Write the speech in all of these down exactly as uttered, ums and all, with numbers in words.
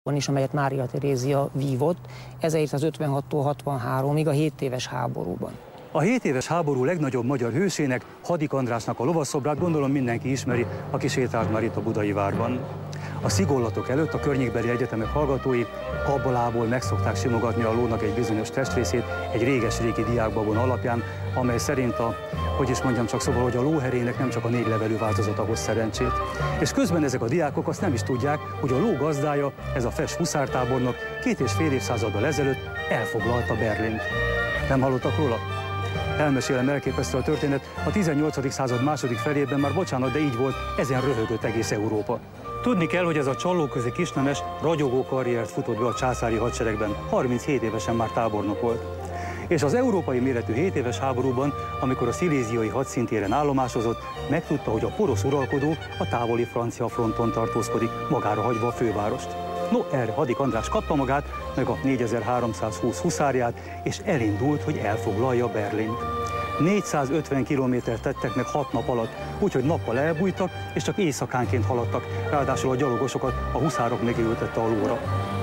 is, amelyet Mária Terézia vívott ezerhétszázötvenhattól hatvanháromig a hétéves háborúban. A hétéves háború legnagyobb magyar hősének, Hadik Andrásnak a lovasszobrát gondolom mindenki ismeri, aki sétált már itt a Budai Várban. A szigollatok előtt a környékbeli egyetemek hallgatói kabbalából megszokták simogatni a lónak egy bizonyos testrészét egy réges-régi diákbabon alapján, amely szerint a, hogy is mondjam csak szóval, hogy a lóherének nem csak a négy levelű változata hoz szerencsét. És közben ezek a diákok azt nem is tudják, hogy a ló gazdája, ez a Fes huszártábornok két és fél évszázaddal ezelőtt elfoglalta Berlint. Nem hallottak róla? Elmesélem, elképesztő a történet. A tizennyolcadik század második felében már bocsánat, de így volt, ezen röhögött egész Európa. Tudni kell, hogy ez a csallóközi kisnemes ragyogó karriert futott be a császári hadseregben, harminchét évesen már tábornok volt. És az európai méretű hétéves háborúban, amikor a sziléziai hadszintéren állomásozott, megtudta, hogy a porosz uralkodó a távoli francia fronton tartózkodik, magára hagyva a fővárost. No, erre Hadik András kapta magát, meg a négyezer-háromszázhúsz huszárját, és elindult, hogy elfoglalja Berlint. négyszázötven kilométert tettek meg hat nap alatt, úgyhogy nappal elbújtak, és csak éjszakánként haladtak, ráadásul a gyalogosokat a huszárok megültette a lóra.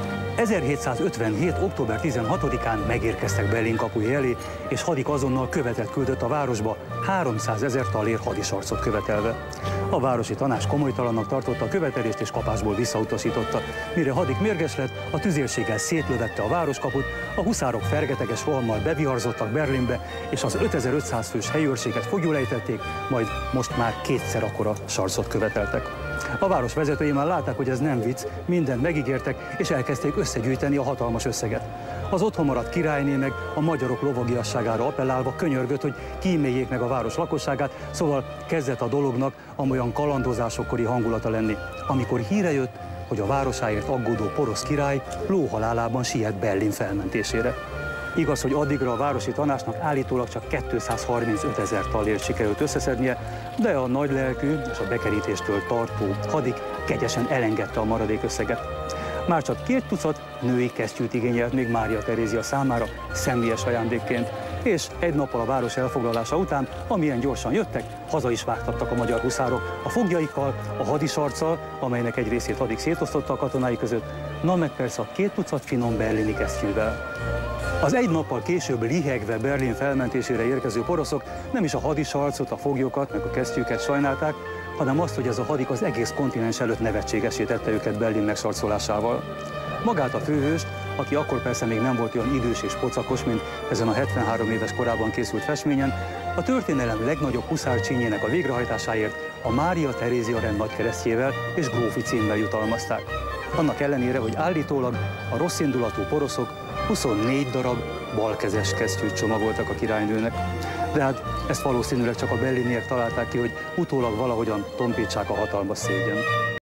ezerhétszázötvenhét. október tizenhatodikán megérkeztek Berlin kapuja elé, és Hadik azonnal követet küldött a városba, háromszázezer talér hadisarcot követelve. A városi tanács komolytalannak tartotta a követelést, és kapásból visszautasította. Mire Hadik mérges lett, a tüzérséggel szétlövette a városkaput, a huszárok fergeteges rohammal beviharzottak Berlinbe, és az ötezer-ötszáz fős helyőrséget foglyul ejtették, majd most már kétszer akkora sarcot követeltek. A város vezetői már látták, hogy ez nem vicc, mindent megígértek, és elkezdték összegyűjteni a hatalmas összeget. Az otthon maradt királyné meg a magyarok lovagiasságára appellálva könyörgött, hogy kíméljék meg a város lakosságát, szóval kezdett a dolognak amolyan kalandozásokkori hangulata lenni, amikor híre jött, hogy a városáért aggódó porosz király lóhalálában siet Berlin felmentésére. Igaz, hogy addigra a városi tanácsnak állítólag csak kétszázharmincötezer talért sikerült összeszednie, de a nagylelkű és a bekerítéstől tartó Hadik kegyesen elengedte a maradék összeget. Már csak két tucat női kesztyűt igényelt még Mária Terézia számára személyes ajándékként, és egy nappal a város elfoglalása után, amilyen gyorsan jöttek, haza is vágtattak a magyar huszárok, a foglyaikkal, a hadisarccal, amelynek egy részét Hadik szétosztotta a katonái között, na meg persze a két tucat finom berlini kesztyűvel. Az egy nappal később lihegve Berlin felmentésére érkező poroszok nem is a hadisarcot, a foglyokat, meg a kesztyűket sajnálták, hanem azt, hogy ez a Hadik az egész kontinens előtt nevetségesé tette őket Berlin megszarcolásával. Magát a főhőst, aki akkor persze még nem volt olyan idős és pocakos, mint ezen a hetvenhárom éves korában készült festményen, a történelem legnagyobb huszárcsínyének a végrehajtásáért a Mária Terézia rend nagykeresztjével és grófi címmel jutalmazták. Annak ellenére, hogy állítólag a rosszindulatú poroszok huszonnégy darab balkezes kesztyűt csomagoltak a királynőnek. De hát ezt valószínűleg csak a berliniek találták ki, hogy utólag valahogyan tompítsák a hatalmas szégyent.